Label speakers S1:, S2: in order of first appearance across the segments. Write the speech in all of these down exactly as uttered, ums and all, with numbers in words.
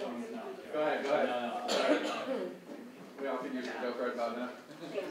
S1: Go ahead, go ahead. No, no. We all can use a joke right about now.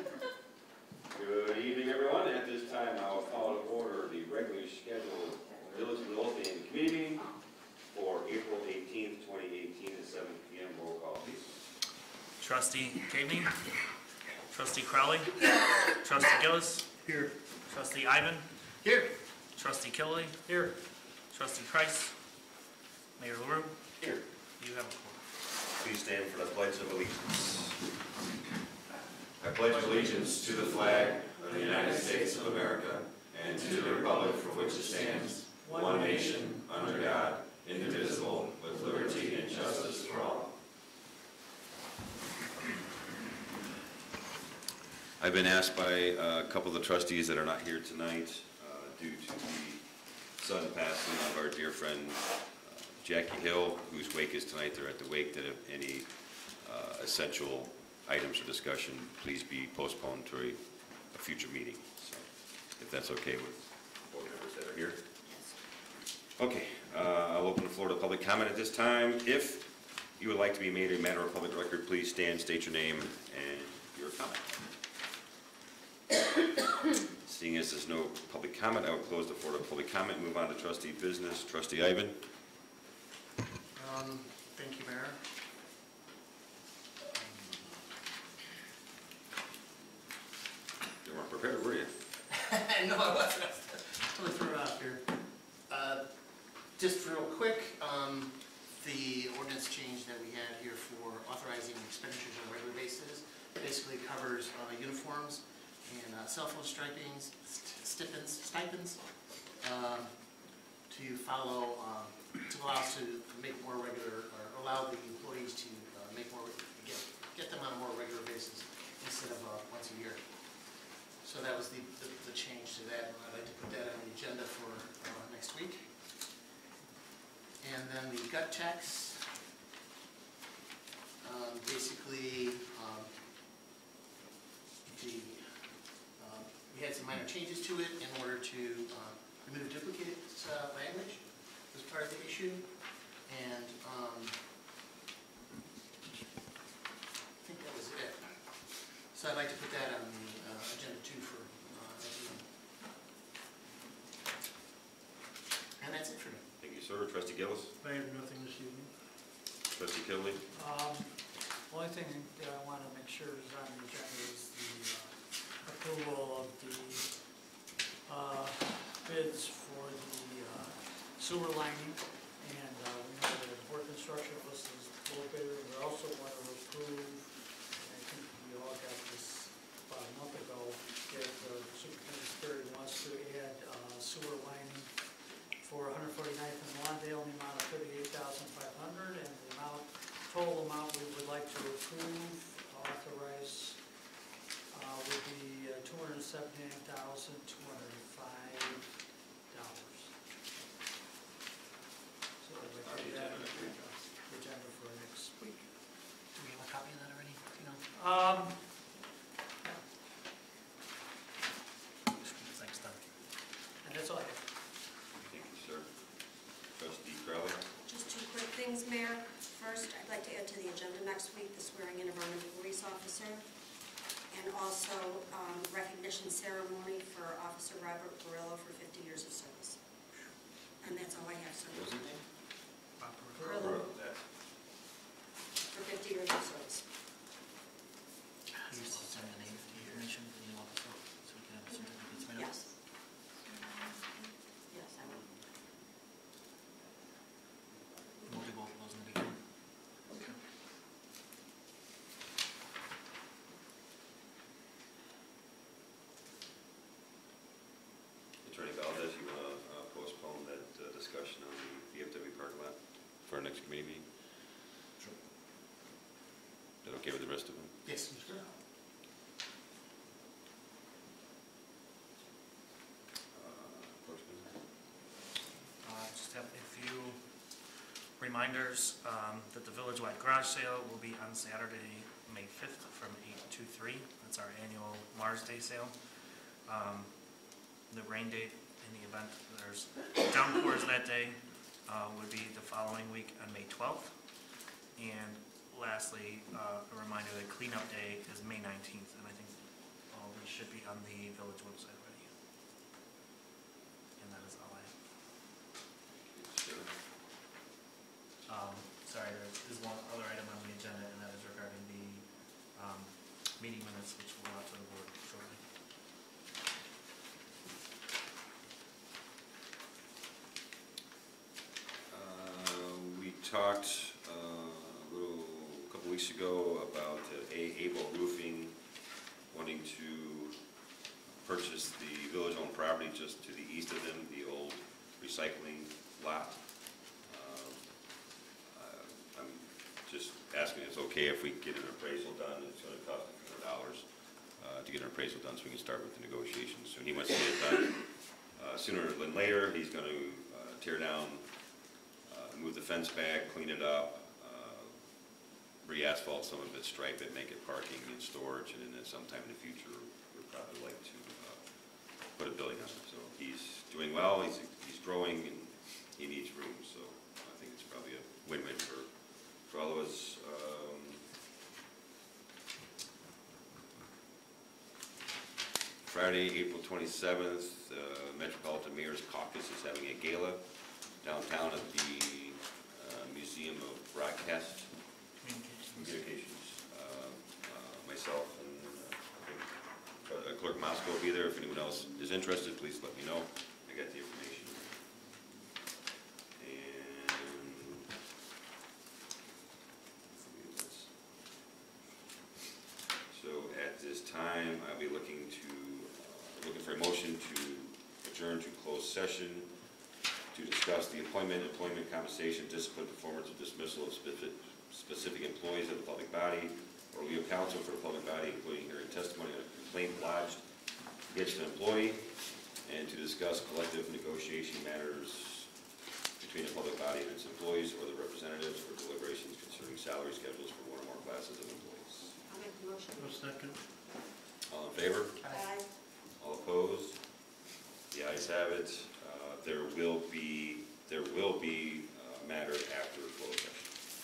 S2: Good evening, everyone. At this time, I will call to order the regularly scheduled Village of Midlothian Committee meeting for April eighteenth, twenty eighteen at seven P M Roll call, please.
S3: Trustee Cagney, Trustee Crowley, Trustee Gillis, here. Trustee Ivan, here. Trustee Killey, here. Trustee Kreis, Mayor LaRue,
S2: Here.
S3: You have a quorum.
S2: Please stand for the Pledge of Allegiance. I pledge allegiance to the flag of the United States of America and to the republic for which it stands, one nation, under God, indivisible, with liberty and justice for all. I've been asked by a couple of the trustees that are not here tonight uh, due to the sudden passing of our dear friend uh, Jackie Hill, whose wake is tonight. They're at the wake, that if any uh, essential items for discussion, please be postponed to a, a future meeting. So, if that's okay with board members that are here. Okay, uh, I'll open the floor to public comment at this time. If you would like to be made a matter of public record, please stand, state your name and your comment. Seeing as there's no public comment, I will close the floor to public comment. Move on to trustee business. Trustee Ivan.
S3: Um, thank you, Mayor.
S2: You weren't prepared, were you?
S4: No, I wasn't. I was totally thrown off here. Uh, just real quick, um, the ordinance change that we had here for authorizing expenditures on a regular basis basically covers uh, uniforms and uh, cell phone stripings, stipends, stipends, um, to follow, um, to allow us to make more regular, or allow the employees to uh, make more, get, get them on a more regular basis instead of uh, once a year. So that was the, the, the change to that, and I'd like to put that on the agenda for uh, next week. And then the gut checks, um, basically, um, the uh, we had some minor changes to it in order to uh, remove duplicate uh, language as part of the issue, and um, I think that was it. So I'd like to put that on the uh, agenda too for uh, next meeting. And that's it for me.
S2: Thank you, sir. Trustee Gillis.
S5: I have nothing this evening.
S2: Trustee Killey.
S5: Um, only thing that I want to make sure is on the agenda is the uh, approval of the uh, bids for the uh, sewer lining, and uh, we know the work instruction list is low bidder. We also want to approve, and I think we all got this about a month ago, that the Superintendent Sperry wants to add uh, sewer lining for one forty-ninth and Lawndale in the amount of thirty-eight thousand five hundred dollars, and the amount, total amount we would like to approve, authorize, uh, would be uh, two hundred seventy-nine thousand two hundred five dollars. So I'd like to put that on the agenda for next week.
S4: Do we have a copy of that already? Do you know?
S5: Um,
S3: Thanks, Don.
S5: and that's all I have.
S2: Thank you, sir. Trustee Crowley.
S6: Just two quick things, Mayor. First, I'd like to add to the agenda next week the swearing in of our new police officer, and also um, recognition ceremony for Officer Robert Perillo for fifty years of service. And that's all I have, sir.
S2: What was his name?
S6: Perillo for fifty years of service.
S4: You just send the name to your mention for the officer, so we can have a certificate submitted?
S6: Yes. Yes, I will.
S4: We'll do both of those in the beginning.
S2: Attorney Valdez, you want to uh, postpone that uh, discussion on the V F W parking lot for our next committee meeting?
S4: Sure.
S2: Is that okay with the rest of them?
S4: Yes, sure.
S3: Uh, just have a few reminders um, that the village-wide garage sale will be on Saturday, May fifth from eight to three. That's our annual Mars Day sale. Um, the rain date in the event there's downpours that day uh, would be the following week on May twelfth. And lastly, uh, a reminder that cleanup day is May nineteenth, and I think all these should be on the village website already. And that is all I have.
S2: Sure.
S3: Um, sorry, there is one other item on the agenda, and that is regarding the, um, meeting minutes, which will go out to the board shortly.
S2: Uh, We talked uh, a little, a couple weeks ago about uh, A- Able Roofing wanting to purchase the village-owned property just to the east of them, the old recycling lot. Um, uh, I'm just asking if it's okay if we get an appraisal done. It's going to cost a few hundred dollars uh, to get an appraisal done so we can start with the negotiations. So he wants to get it done uh, sooner than later. He's going to uh, tear down, uh, move the fence back, clean it up, uh, re-asphalt some of it, stripe it, make it parking and storage, and then sometime in the future, we'd probably like to uh, put a building on it. So he's doing well, he's, he's growing, and he needs room, so I think it's probably a win-win for, for all of us. Um, Friday, April twenty-seventh, uh, Metropolitan Mayor's Caucus is having a gala downtown at the uh, Museum of Broadcast
S3: Communications.
S2: Communications. Uh, uh, Myself and uh, I think uh, Clerk Moscow will be there. If anyone else is interested, please let me know. I got the information. And so at this time, I'll be looking to, uh, looking for a motion to adjourn to closed session to discuss the appointment, employment, compensation, discipline, performance, or dismissal of specific, specific employees of the public body or legal counsel for the public body, including hearing testimony on a complaint lodged against an employee, and to discuss collective negotiation matters between the public body and its employees or the representatives for deliberations concerning salary schedules for one or more classes of employees.
S6: I'll make the motion.
S5: second.
S2: All in favor?
S6: Aye.
S2: All opposed? The ayes have it. Uh, There will be, there will be a matter after closed session.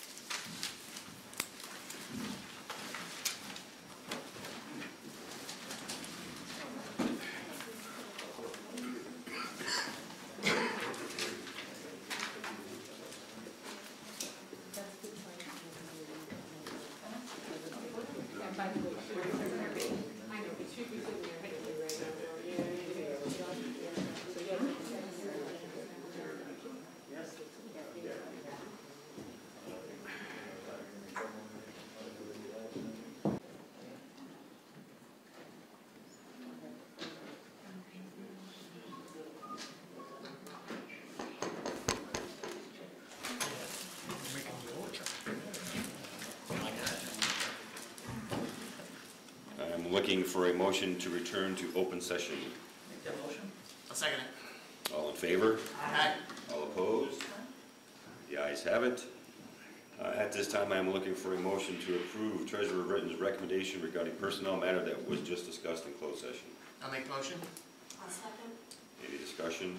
S2: I'm looking for a motion to return to open session.
S4: Make that motion. I'll second it.
S2: All in favor?
S4: Aye.
S2: All opposed? The ayes have it. Uh, At this time, I am looking for a motion to approve Treasurer Britton's recommendation regarding personnel matter that was just discussed in closed session.
S4: I'll make the motion.
S6: I'll second.
S2: Any discussion?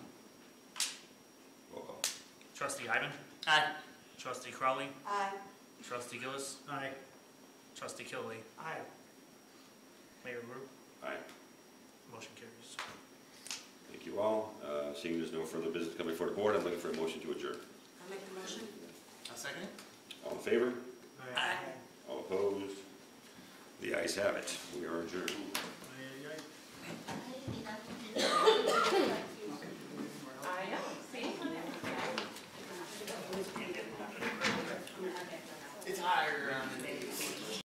S2: Roll call.
S3: Trustee Ivan,
S4: Aye.
S3: Trustee Crowley,
S6: Aye.
S3: Trustee Gillis,
S5: Aye.
S3: Trustee Kilby,
S5: Aye.
S3: Mayor Guru,
S2: Aye.
S3: motion carries.
S2: Thank you all. Uh, Seeing there's no further business coming before the board, I'm looking for a motion to adjourn.
S6: I'll make the motion.
S4: I'll second it.
S2: All in favor?
S4: Aye.
S2: All opposed? The ayes have it. We are adjourned.